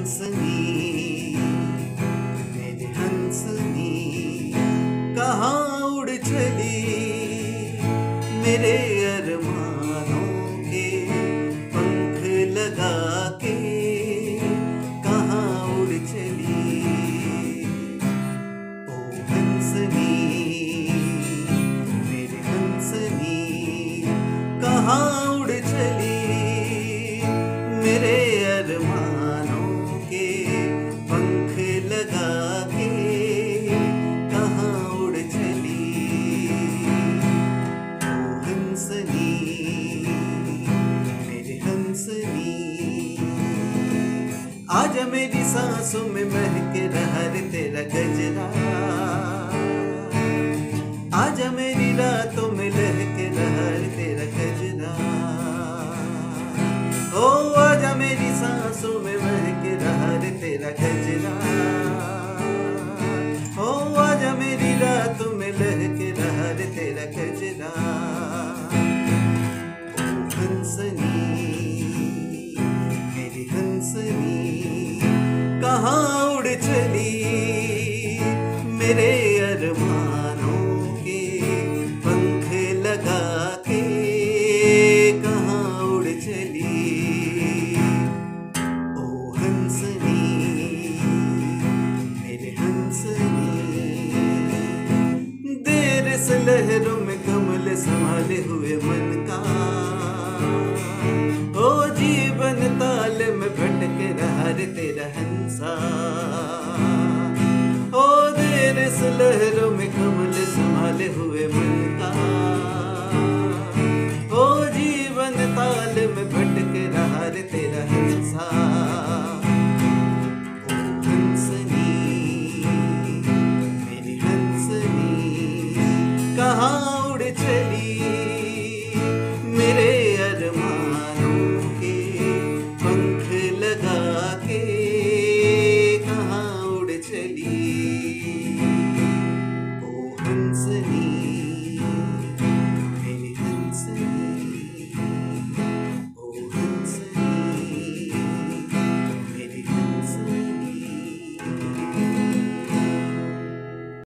हंसनी, मेरी हंसनी कहाँ उड़ चली, मेरे अरमानों के पंख लगा के कहाँ उड़ चली। ओ हंसनी, मेरी हंसनी कहाँ उड़ चली, मेरे अरमानों के पंख लगा के कहाँ उड़ चली। ओ हंसनी, मेरी हंसनी आजा मेरी सांसों में महके रहा रे तेरा गजरा, आजा मेरी रातों में लहके रहा रे तेरा गजरा। ओ आजा मेरी सांसों में महके रहा रे तेरा गजरा, ओ आजा मेरी रातों में लहके रहा रे तेरा गजरा। ओ हंसनी, मेरी हंसनी कहाँ उड़ चली, मेरे अरमानों के पंख लगा के कहाँ उड़ चली। ओ हंसनी, मेरे हंसनी देर से लहरों में कमल संभाले हुए मन का, ओ जीवन ताल में भटके रहा रे तेरा हंसा। ओ देर से लहरों में कमल संभाले हुए मन का, ओ जीवन ताल में भटके रहा रे तेरा हंसा। ओ हंसनी, मेरी हंसनी कहाँ